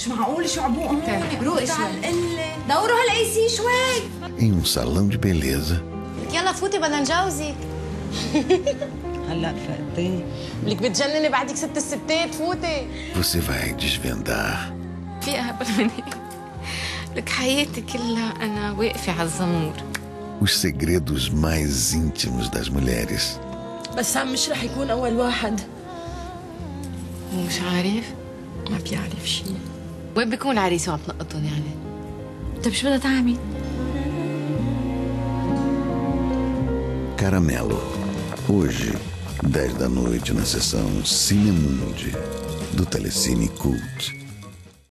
مش معقول شو عبوق هون. روقي شوي. دوروا هالاي سي شوي. Em um salão de beleza. يلا فوتي بدنا نجوزك. هلا فقدي لك بتجنني بعدك ست الستات فوتي. Você vai desvendar في أهبل من هيك. لك حياتي كلها أنا واقفة على الزمور. os segredos mais íntimos das mulheres. بس عم مش رح يكون أول واحد. هو مش عارف؟ ما بيعرف شيء. وين بيكون العريس وعم تنقطهم يعني؟ طيب شو بدها تعمل؟ Caramelo. Hoje, 10 da noite, na sessão Cinemundi, do Telecine Cult.